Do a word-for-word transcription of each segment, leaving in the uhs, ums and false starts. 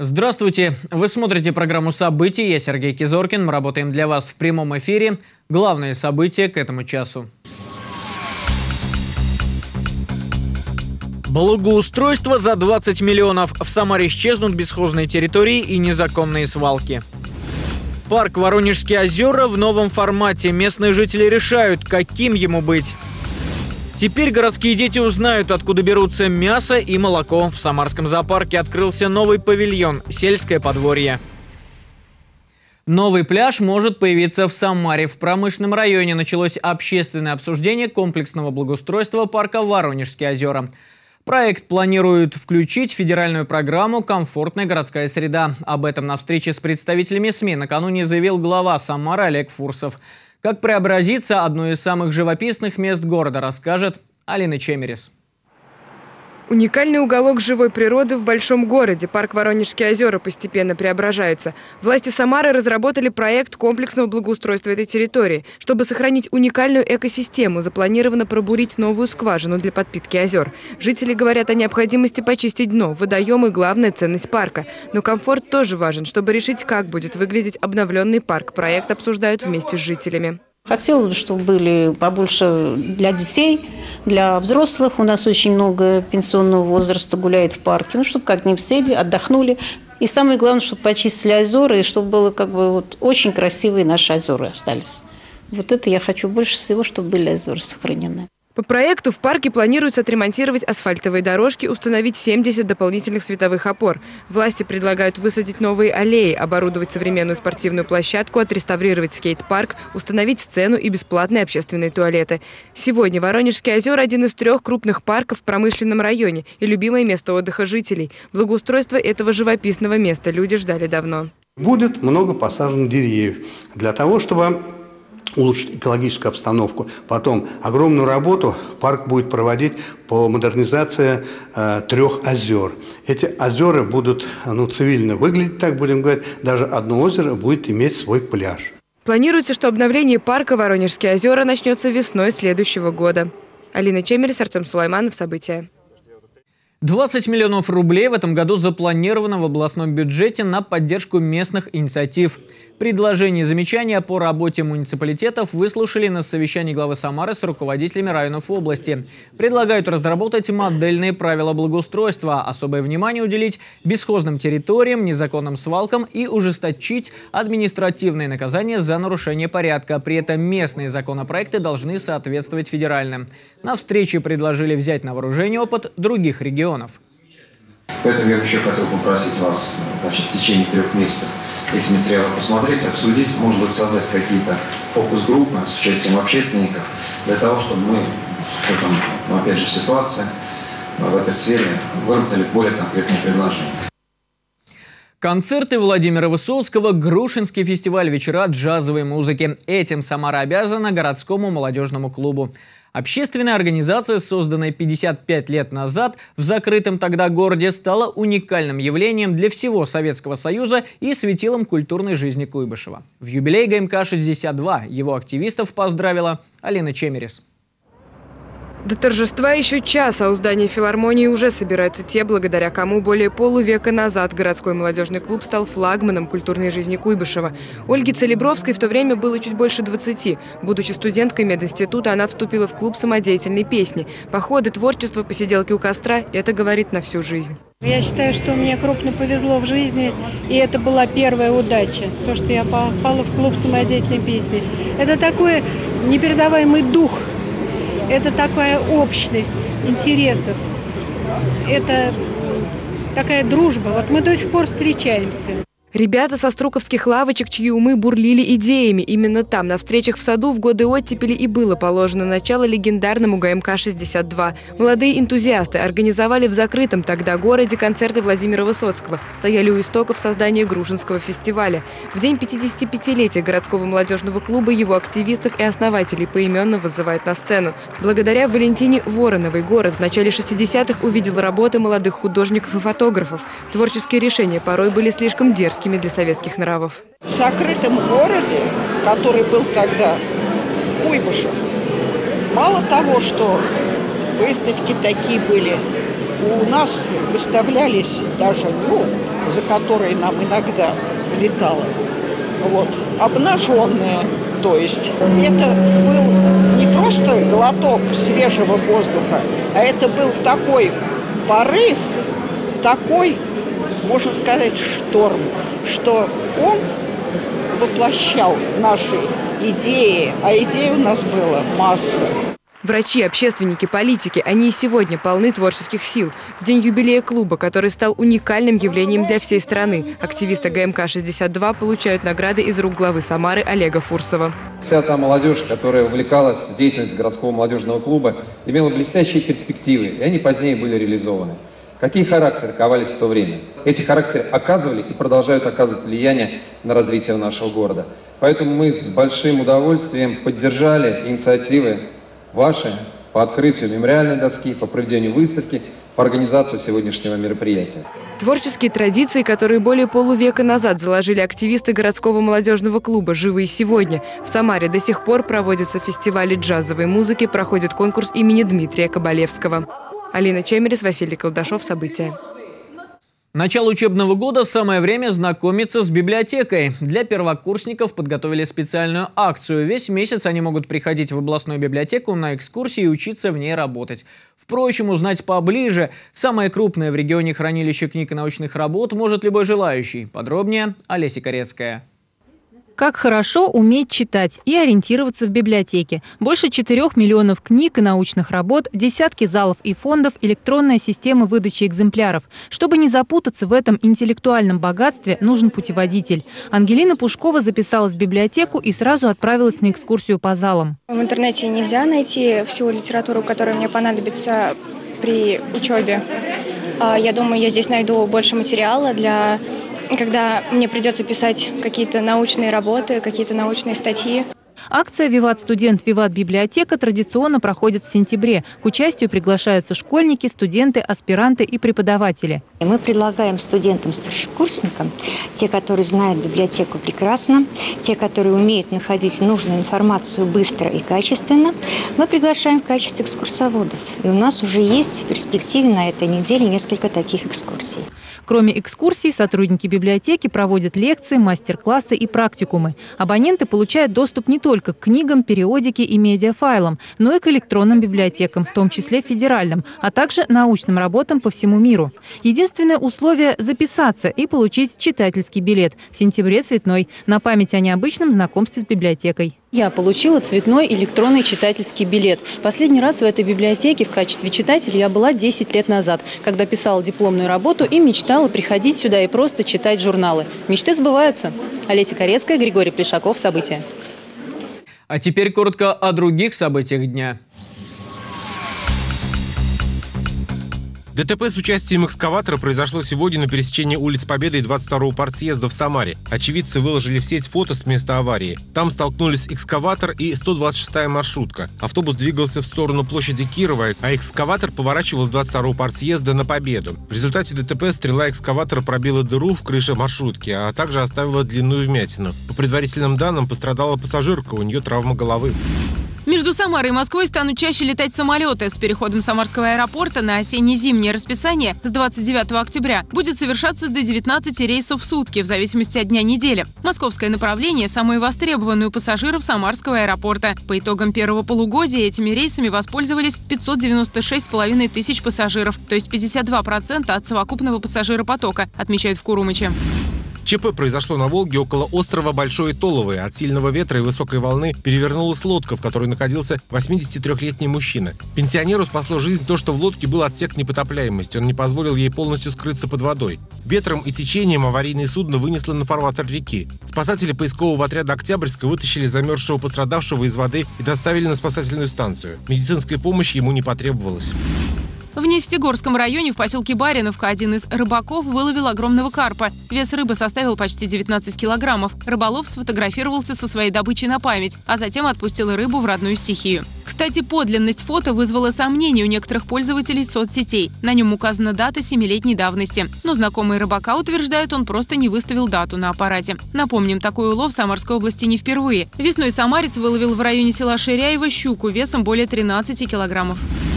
Здравствуйте! Вы смотрите программу «События». Я Сергей Кизоркин. Мы работаем для вас в прямом эфире. Главные события к этому часу. Благоустройство за двадцать миллионов. В Самаре исчезнут бесхозные территории и незаконные свалки. Парк Воронежские озера в новом формате. Местные жители решают, каким ему быть. Теперь городские дети узнают, откуда берутся мясо и молоко. В Самарском зоопарке открылся новый павильон «Сельское подворье». Новый пляж может появиться в Самаре. В промышленном районе началось общественное обсуждение комплексного благоустройства парка Воронежские озера. Проект планируют включить в федеральную программу «Комфортная городская среда». Об этом на встрече с представителями СМИ накануне заявил глава Самары Олег Фурсов. Как преобразится одно из самых живописных мест города, расскажет Алина Чемерис. Уникальный уголок живой природы в большом городе. Парк Воронежские озера постепенно преображается. Власти Самары разработали проект комплексного благоустройства этой территории. Чтобы сохранить уникальную экосистему, запланировано пробурить новую скважину для подпитки озер. Жители говорят о необходимости почистить дно, водоемы – главная ценность парка. Но комфорт тоже важен. Чтобы решить, как будет выглядеть обновленный парк, проект обсуждают вместе с жителями. Хотелось бы, чтобы были побольше для детей, для взрослых. У нас очень много пенсионного возраста гуляет в парке. Ну, чтобы как-нибудь сели, отдохнули. И самое главное, чтобы почистили озера, и чтобы было как бы вот очень красивые наши озера остались. Вот это я хочу больше всего, чтобы были озера сохранены. По проекту в парке планируется отремонтировать асфальтовые дорожки, установить семьдесят дополнительных световых опор. Власти предлагают высадить новые аллеи, оборудовать современную спортивную площадку, отреставрировать скейт-парк, установить сцену и бесплатные общественные туалеты. Сегодня Воронежские озера – один из трех крупных парков в промышленном районе и любимое место отдыха жителей. Благоустройство этого живописного места люди ждали давно. Будет много посаженных деревьев для того, чтобы улучшить экологическую обстановку. Потом огромную работу парк будет проводить по модернизации э, трех озер. Эти озера будут ну, цивильно выглядеть, так будем говорить. Даже одно озеро будет иметь свой пляж. Планируется, что обновление парка Воронежские озера начнется весной следующего года. Алина Чемерис, Артем Сулайманов. События. двадцать миллионов рублей в этом году запланировано в областном бюджете на поддержку местных инициатив. Предложения и замечания по работе муниципалитетов выслушали на совещании главы Самары с руководителями районов области. Предлагают разработать модельные правила благоустройства, особое внимание уделить бесхозным территориям, незаконным свалкам и ужесточить административные наказания за нарушение порядка. При этом местные законопроекты должны соответствовать федеральным. На встрече предложили взять на вооружение опыт других регионов. Поэтому я еще хотел попросить вас, значит, в течение трех месяцев эти материалы посмотреть, обсудить, может быть, создать какие-то фокус-группы с участием общественников, для того, чтобы мы, с учетом, ну, опять же, ситуации в этой сфере, выработали более конкретные предложения. Концерты Владимира Высоцкого, Грушинский фестиваль, вечера джазовой музыки. Этим Самара обязана городскому молодежному клубу. Общественная организация, созданная пятьдесят пять лет назад в закрытом тогда городе, стала уникальным явлением для всего Советского Союза и светилом культурной жизни Куйбышева. В юбилей ГМК шестьдесят два его активистов поздравила Алина Чемерис. До торжества еще час, а у здания филармонии уже собираются те, благодаря кому более полувека назад городской молодежный клуб стал флагманом культурной жизни Куйбышева. Ольге Целебровской в то время было чуть больше двадцати. Будучи студенткой мединститута, она вступила в клуб самодеятельной песни. Походы, творчество, посиделки у костра – это говорит на всю жизнь. Я считаю, что мне крупно повезло в жизни, и это была первая удача, то, что я попала в клуб самодеятельной песни. Это такой непередаваемый дух. Это такая общность интересов, это такая дружба. Вот мы до сих пор встречаемся. Ребята со струковских лавочек, чьи умы бурлили идеями. Именно там, на встречах в саду, в годы оттепели и было положено начало легендарному ГМК шестьдесят два. Молодые энтузиасты организовали в закрытом тогда городе концерты Владимира Высоцкого. Стояли у истоков создания Грушинского фестиваля. В день пятидесятипятилетия городского молодежного клуба его активистов и основателей поименно вызывают на сцену. Благодаря Валентине Вороновой город в начале шестидесятых увидел работы молодых художников и фотографов. Творческие решения порой были слишком дерзкими для советских нравов. В закрытом городе, который был тогда Куйбышев, мало того, что выставки такие были, у нас выставлялись даже, ну, за которой нам иногда влетало, вот, обнаженные. То есть это был не просто глоток свежего воздуха, а это был такой порыв, такой, можно сказать, шторм, что он воплощал наши идеи, а идей у нас было масса. Врачи, общественники, политики – они и сегодня полны творческих сил. В день юбилея клуба, который стал уникальным явлением для всей страны, активисты ГМК шестьдесят два получают награды из рук главы Самары Олега Фурсова. Вся та молодежь, которая увлекалась в деятельность городского молодежного клуба, имела блестящие перспективы, и они позднее были реализованы. Какие характеры ковались в то время? Эти характеры оказывали и продолжают оказывать влияние на развитие нашего города. Поэтому мы с большим удовольствием поддержали инициативы ваши по открытию мемориальной доски, по проведению выставки, по организации сегодняшнего мероприятия. Творческие традиции, которые более полувека назад заложили активисты городского молодежного клуба, живы и сегодня. В Самаре до сих пор проводятся фестивали джазовой музыки, проходит конкурс имени Дмитрия Кабалевского. Алина Чемерис, Василий Колдашов. События. Начало учебного года – самое время знакомиться с библиотекой. Для первокурсников подготовили специальную акцию. Весь месяц они могут приходить в областную библиотеку на экскурсии и учиться в ней работать. Впрочем, узнать поближе самое крупное в регионе хранилище книг и научных работ может любой желающий. Подробнее Олеся Корецкая. Как хорошо уметь читать и ориентироваться в библиотеке. Больше четырёх миллионов книг и научных работ, десятки залов и фондов, электронная система выдачи экземпляров. Чтобы не запутаться в этом интеллектуальном богатстве, нужен путеводитель. Ангелина Пушкова записалась в библиотеку и сразу отправилась на экскурсию по залам. В интернете нельзя найти всю литературу, которая мне понадобится при учебе. Я думаю, я здесь найду больше материала для... когда мне придется писать какие-то научные работы, какие-то научные статьи. Акция «Виват студент, Виват библиотека» традиционно проходит в сентябре. К участию приглашаются школьники, студенты, аспиранты и преподаватели. Мы предлагаем студентам-старшекурсникам, те, которые знают библиотеку прекрасно, те, которые умеют находить нужную информацию быстро и качественно, мы приглашаем в качестве экскурсоводов. И у нас уже есть в перспективе на этой неделе несколько таких экскурсий. Кроме экскурсий, сотрудники библиотеки проводят лекции, мастер-классы и практикумы. Абоненты получают доступ не только к книгам, периодике и медиафайлам, но и к электронным библиотекам, в том числе федеральным, а также научным работам по всему миру. Единственное условие – записаться и получить читательский билет. В сентябре цветной, на память о необычном знакомстве с библиотекой. Я получила цветной электронный читательский билет. Последний раз в этой библиотеке в качестве читателя я была десять лет назад, когда писала дипломную работу и мечтала приходить сюда и просто читать журналы. Мечты сбываются. Олеся Корецкая, Григорий Плешаков. События. А теперь коротко о других событиях дня. ДТП с участием экскаватора произошло сегодня на пересечении улиц Победы и двадцать второго партсъезда в Самаре. Очевидцы выложили в сеть фото с места аварии. Там столкнулись экскаватор и сто двадцать шестая маршрутка. Автобус двигался в сторону площади Кирова, а экскаватор поворачивал с двадцать второго партсъезда на Победу. В результате ДТП стрела экскаватора пробила дыру в крыше маршрутки, а также оставила длинную вмятину. По предварительным данным, пострадала пассажирка, у нее травма головы. Между Самарой и Москвой станут чаще летать самолеты. С переходом Самарского аэропорта на осенне-зимнее расписание с двадцать девятого октября будет совершаться до девятнадцати рейсов в сутки, в зависимости от дня недели. Московское направление – самое востребованное у пассажиров Самарского аэропорта. По итогам первого полугодия этими рейсами воспользовались пятьсот девяносто шесть с половиной тысяч пассажиров, то есть пятьдесят два процента от совокупного пассажиропотока, отмечают в Курумыче. ЧП произошло на Волге около острова Большое Толовое. От сильного ветра и высокой волны перевернулась лодка, в которой находился восьмидесятитрёхлетний мужчина. Пенсионеру спасло жизнь то, что в лодке был отсек непотопляемости. Он не позволил ей полностью скрыться под водой. Ветром и течением аварийное судно вынесло на фарватер реки. Спасатели поискового отряда «Октябрьска» вытащили замерзшего пострадавшего из воды и доставили на спасательную станцию. Медицинской помощи ему не потребовалось. В Нефтегорском районе в поселке Бариновка один из рыбаков выловил огромного карпа. Вес рыбы составил почти девятнадцать килограммов. Рыболов сфотографировался со своей добычей на память, а затем отпустил рыбу в родную стихию. Кстати, подлинность фото вызвала сомнения у некоторых пользователей соцсетей. На нем указана дата семилетней давности. Но знакомые рыбака утверждают, он просто не выставил дату на аппарате. Напомним, такой улов в Самарской области не впервые. Весной самарец выловил в районе села Ширяево щуку весом более тринадцати килограммов.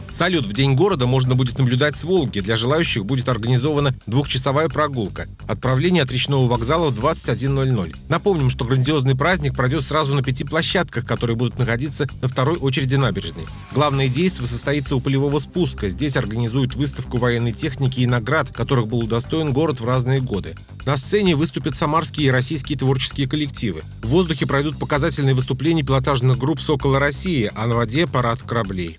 Салют в День города можно будет наблюдать с Волги. Для желающих будет организована двухчасовая прогулка. Отправление от речного вокзала в двадцать один ноль ноль. Напомним, что грандиозный праздник пройдет сразу на пяти площадках, которые будут находиться на второй очереди набережной. Главное действие состоится у полевого спуска. Здесь организуют выставку военной техники и наград, которых был удостоен город в разные годы. На сцене выступят самарские и российские творческие коллективы. В воздухе пройдут показательные выступления пилотажных групп «Сокола России», а на воде парад кораблей.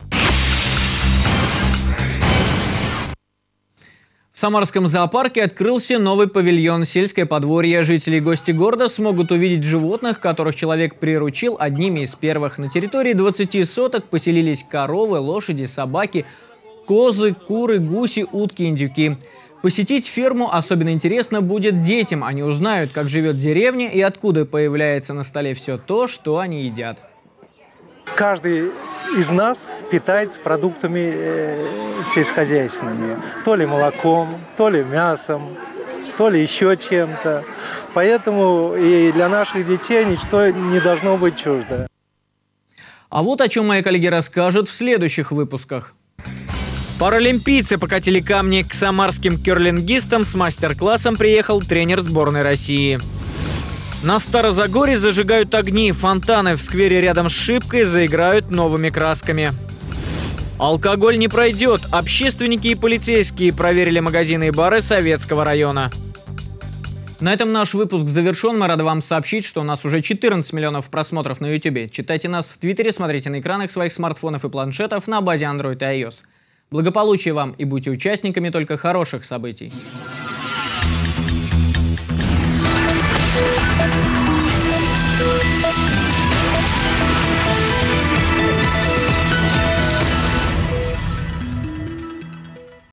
В Самарском зоопарке открылся новый павильон «Сельское подворье». Жители и гости города смогут увидеть животных, которых человек приручил одними из первых. На территории двадцати соток поселились коровы, лошади, собаки, козы, куры, гуси, утки, индюки. Посетить ферму особенно интересно будет детям. Они узнают, как живет деревня и откуда появляется на столе все то, что они едят. Каждый из нас питается продуктами э, сельскохозяйственными. То ли молоком, то ли мясом, то ли еще чем-то. Поэтому и для наших детей ничто не должно быть чуждо. А вот о чем мои коллеги расскажут в следующих выпусках. Паралимпийцы покатили камни. К самарским керлингистам с мастер-классом приехал тренер сборной России. На Старозагорье зажигают огни, фонтаны в сквере рядом с Шипкой заиграют новыми красками. Алкоголь не пройдет. Общественники и полицейские проверили магазины и бары Советского района. На этом наш выпуск завершен. Мы рады вам сообщить, что у нас уже четырнадцать миллионов просмотров на YouTube. Читайте нас в Твиттере, смотрите на экранах своих смартфонов и планшетов на базе Android и iOS. Благополучия вам и будьте участниками только хороших событий.